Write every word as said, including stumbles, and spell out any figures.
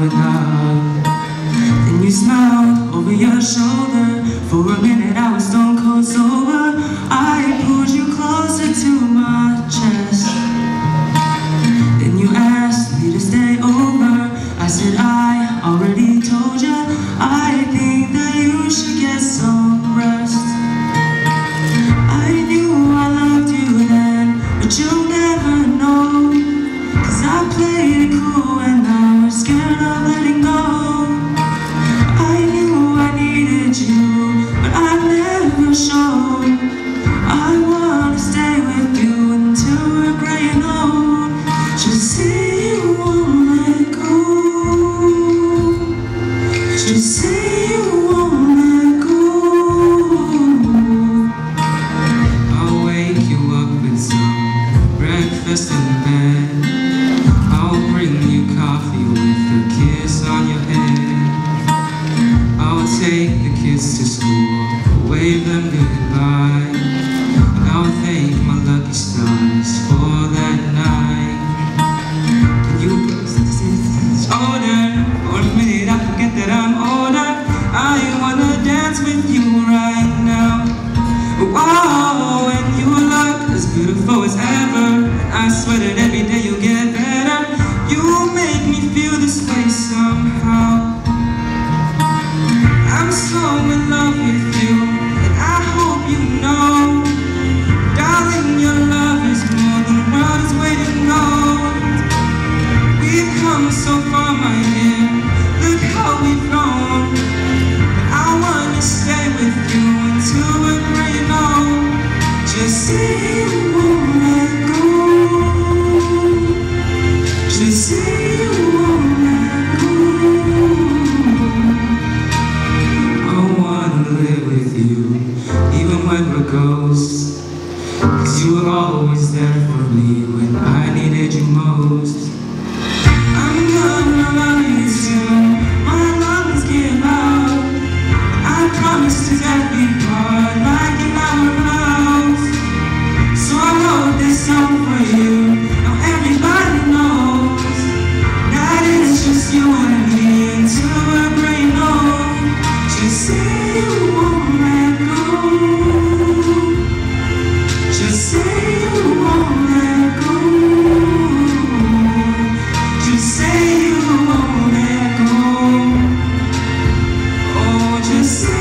and hug. Then you smiled over your shoulder. For a minute I was stone cold sober. I pulled you closer to my chest. Then you asked me to stay over. I said I already told you. I think that you should get some rest. I knew I loved you then, but you'll never know. Cause I played it cool and I was scared of letting go. I knew I needed you, but I never showed. I wanna stay with you until we're gray and old. Just say you won't let go. Just say you won't let go. I'll wake you up with some breakfast in bed. I'll bring you coffee with a kiss on your head. I'll take the kids to school, wave them goodbye. And I'll thank my lucky stars for that night. And you older, for a minute I forget that I'm older. I wanna dance with you right now. Wow, and you look as beautiful as ever. I swear that every day you'll get better. You make me feel this way somehow. I'm so in love with you, and I hope you know, darling, your love is more than the world is waiting on. We've come so far, my dear, look how we've grown. But I wanna stay with you until we're gray and old. Just say you won't let go. Just say you won't let go. I wanna live with you, even when we're ghosts. Cause you were always there for me when I needed you most. I'm gonna love you till my lungs give out. I promise to death we part like in our vows. So I wrote this song for you. Now everybody knows that it's just you and me until we're gray and old. Just say you won't let go. Just say you won't let go. Just say you won't let go. Oh, just say